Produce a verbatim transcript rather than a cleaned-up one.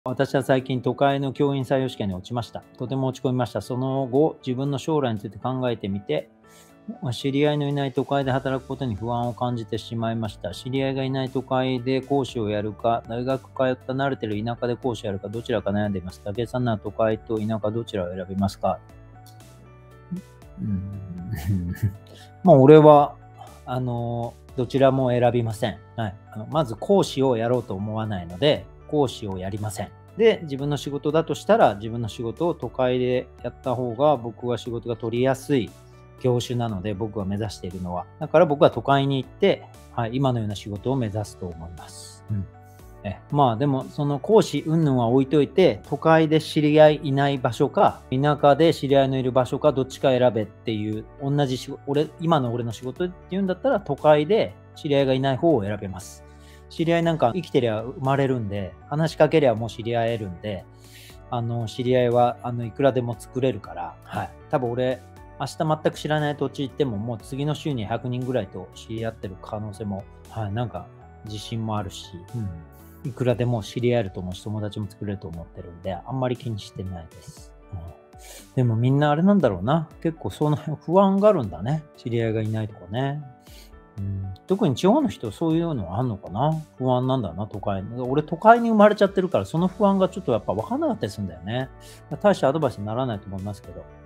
私は最近都会の教員採用試験に落ちました。とても落ち込みました。その後、自分の将来について考えてみて、知り合いのいない都会で働くことに不安を感じてしまいました。知り合いがいない都会で講師をやるか、大学通った慣れてる田舎で講師をやるか、どちらか悩んでいます。武井さんなら都会と田舎どちらを選びますか？うーんもう俺は、あの、どちらも選びません。はい。あのまず講師をやろうと思わないので、講師をやりません。で、自分の仕事だとしたら、自分の仕事を都会でやった方が、僕は仕事が取りやすい業種なので、僕が目指しているのは。だから僕は都会に行って、はい、今のような仕事を目指すと思います。うん。えまあでも、その講師云々は置いといて、都会で知り合いいない場所か、田舎で知り合いのいる場所か、どっちか選べっていう、同じ仕事、俺、今の俺の仕事っていうんだったら、都会で知り合いがいない方を選べます。知り合いなんか生きてりゃ生まれるんで、話しかけりゃもう知り合えるんで、あの、知り合いは、あの、いくらでも作れるから、はい。多分俺、明日全く知らない土地行っても、もう次の週にひゃくにんぐらいと知り合ってる可能性も、はい、なんか自信もあるし、うん、いくらでも知り合えると思うし、友達も作れると思ってるんで、あんまり気にしてないです。うん、でもみんなあれなんだろうな。結構その辺不安があるんだね。知り合いがいないとかね。うん、特に地方の人そういうのあんのかな。不安なんだな、都会に。俺都会に生まれちゃってるから、その不安がちょっとやっぱ分かんなかったりするんだよね。大したアドバイスにならないと思いますけど。